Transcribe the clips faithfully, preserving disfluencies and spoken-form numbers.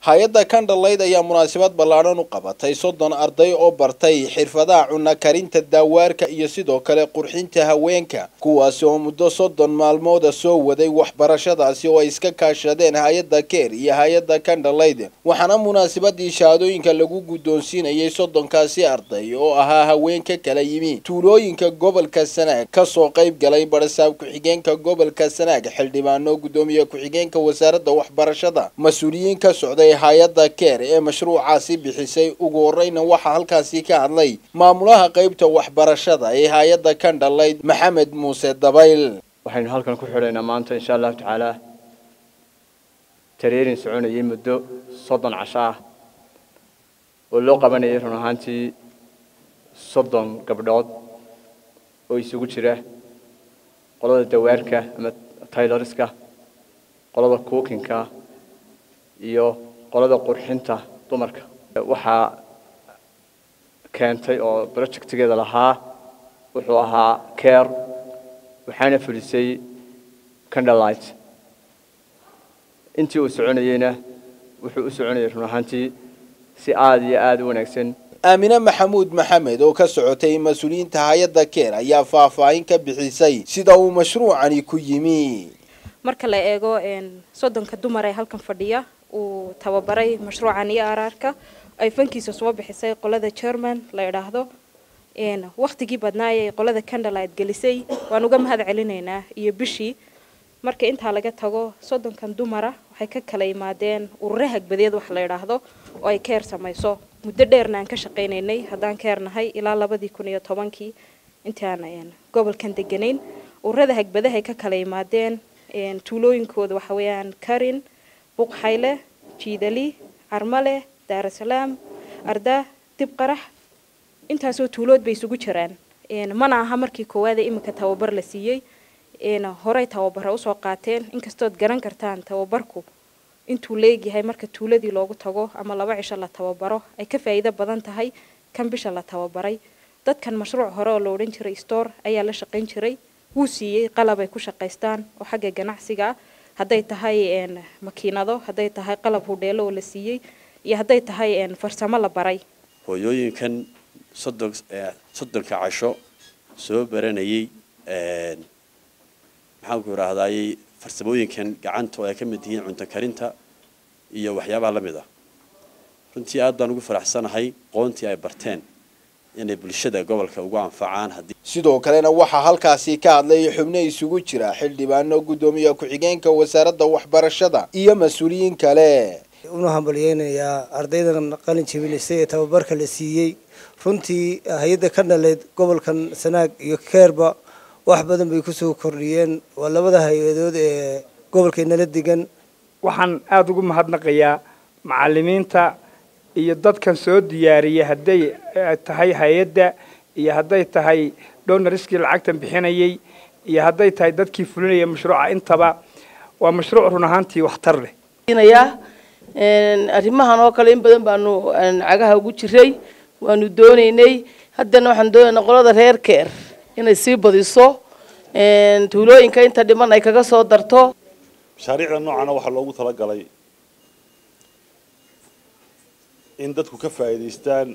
hay'adda Candlelight ayaa munaasabad ballaaran u qabatay soddon arday oo bartay xirfadaha cunno karinta daawaarka iyo sidoo kale qurxinta haweenka kuwaas oo muddo soddon maalmood soo waday waxbarashadaasi oo ay iska kaashadeen hay'adda Care iyo hay'adda Candlelight waxaana munaasabadii shahaadooyinka lagu guddoonsiinayay soddonkaasi arday oo ahaa haweenka kala yimi tuulooyinka gobolka Sanaag ka soo qayb galay barsaab ku-xigeenka gobolka Sanaag xildhibaano gudoomiye ku-xigeenka wasaaradda waxbarashada mas'uuliyiin ka socday hay'adda Care ee mashruucaasi bixisay ugu horeyna waxa halkaasi ka hadlay maamulaha qaybta waxbarashada ee hay'adda Candlelight Maxamed Muuse Dabayl waxaynu halkan ku xidhaynaa maanta insha Allah taala tareerin soconayay muddo soddon casho ah oo loo qabanayay run ahaantii soddon gabdhood oo isugu jira qolada dawaarka ama tailorska qolada cookingka iyo qolada qurxinta dumarka waxa keentay oo projectigeeda lahaa wuxuu ahaa Care waxaana fulisay Candlelight intii uu soconayayna wuxuu u soconayay run ahaantii si aad iyo aad u wanaagsan Amina Maxamuud Maxamed oo ka socotay mas'uuliyiinta hay'adda Care ayaa faahfaahin ka bixisay sida uu mashruucani ku yimi marka la eego een soddonka dumar ee halkan fadhiya uu tababaray mashruucan iyo ararka ay fankiisa soo bixisay qolada German la yiraahdo een waqtigii badnaayay qolada Candlelight gelisay waan uga mahad celinaynaa iyo bishii marka inta laga tago soddonkan dumara waxay ka kala yimaadeen ururaha gabadheed wax la yiraahdo oo ay Care samayso muddo dheerna aan ka shaqeynaynay hadaan Care nahay ilaa labadii kun iyo tobankii intaan aan gobolkan deganayn ururada hagbadaha ay ka kala yimaadeen een tuulooyinkooda waxa weeyaan Karin Buqxayle Jiidali Armale Dar es Salaam Arda Dib Qarax intaasoo tuulood bay isugu jiraan een mana aha markii koowaad ee imika tababar la siiyay een hore tababar u soo qaateen inkastoo garan kartaan tababarku intuu leeyahay marka tuuladii loogu tago ama laba cisho la tababaro ay ka faa'iido badan tahay kan bisha la tababaray dadkan mashruuc hore oo la oran jiray store ayaa la shaqeyn jiray wuu siiyay qalab ay ku shaqeystaan oo xagga ganacsiga haday tahay een makiinado haday tahay qalab hudheelo oo la siiyay iyo haday tahay een farsamo la baray hooyooyinkan soddon soddonka casho soo baranayay een maxaan ku raahday farsamooyinkan gacanta oo ay ka mid yihiin cunto karinta iyo waxyaabaha la mid ah runtii aad baan ugu faraxsanahay qoontii ay barteen inay bulshada gobolka ugu anfacaan hadii sidoo kalena waxa halkaasi ka hadlay xubno isugu jira xildhibaano gudoomiye ku-xigeenka wasaaradda waxbarashada iyo mas'uuliyiin kale una hambalyeynaya ardaydan qalin jabinayay tababarka la siiyay runtii hay'adda Candlelight gobolkan Sanaag iyo Care wax badan bay ku soo kordhiyeen waa labada hay'adood ee gobolkeena la degan waxaan aad ugu mahadnaqayaa macallimiinta iyo dadkan soo diyaariyay haday tahay hay'adda iyo haday tahay donorskii lacagtan bixinayay iyo haday tahay dadkii fulinayay mashruuca intaba waa mashruuc run ahaantii waxtar leh inaya een arimahan oo kale in badan baanu cagaha ugu jiray waanu doonaynay haddana waxaan doonaynaa qolada reer Care inay sii badiso een tuulooyinka inta dhiman ay kaga soo darto mashaariicda noocan waxa loogu tala galay in dadku ka faa'iideystaan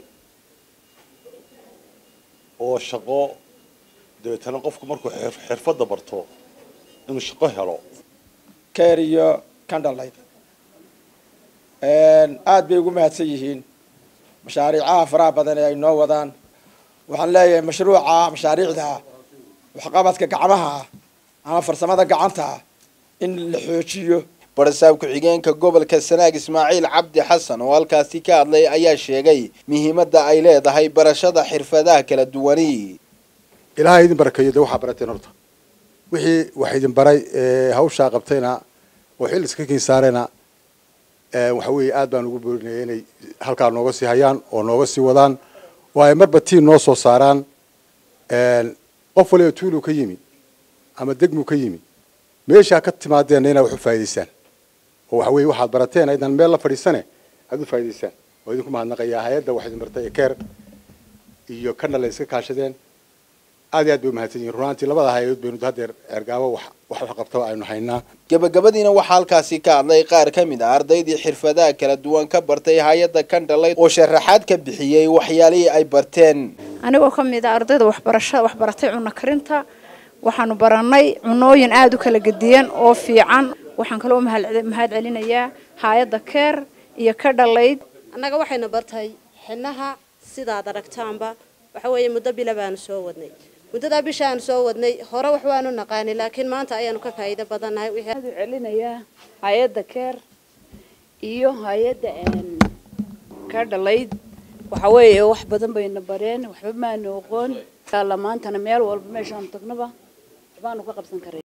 oo shaqo deetana qofku markuu xirfadda barto inuu shaqo helo Care iyo Candlelight een aad bay ugu mahadsan yihiin mashaariicaha faraha badan ee ay noo wadaan waxaan leeyahay mashruuca mashaariicda waxqabadka gacmaha ama farsamada gacanta in la xoojiyo barsaab ku-xigeenka gobolka Sanaag Ismaaciil Cabdi Xasan oo halkaasi ka hadlay ayaa sheegay muhiimadda ay leedahay barashada xirfadaha kala duwan ilaahay idin barakeeyo waxa barateen horta wixii wax idin baray ee hawsha qabtayna oo xil iska keen saarayna ee waxa weey aad baan ugu boorinay inay halka nooga sii hayaan oo nooga sii wadaan oo ay marba tiin noo soo saaraan ee qof waliba tuulo ka yimi ama degmo ka yimi meesha ka timaadeen inay wax u faa'iideystaan oo waxa weey waxaad barateen aydan meel la fadhiisane aad u faa'iideystaan oo idinku mahadnaqayaa hay'adda wax idin bartay Care iyo Candlelight iska kaashadeen aad iyo aad bay umahadsan yihiin runaantii labada hay-adood baynu hadeer ergaabo wax wax wax qabtaba aynu haynaa. gabagabadiina waxaa halkaasi ka hadlay qaar ka mid ah ardaydii xirfadaha kala duwan ka bartay hay-adda Kandhalay oo sharaxaad ka bixiyay waxyaalihii ay barteen. anigoo ka mid ah ardayda waxbarashada wax baratay cunno karinta waxaanu baranay cunooyin aad u kala gediyan oo fiican. waxaan kaloo mahad celinayaa hay-adda Keer iyo Kandhalay. annaga waxayna bartay xinaha sidaad aragtaanba waxa weeye muddo bila baan soo wadnay muddada bishaan soo wadnay hore wax waanu naqaanay laakiin maanta ayaanu ka faa'iido badanahay. waxaan celinayaa hay-adda Keer iyo hay-adda Kandhalay waxa weeye wax badan bayna bareen waxba ma aqoon kala maantana meel walba meeshaan tagnaba baanu ka qabsan karay.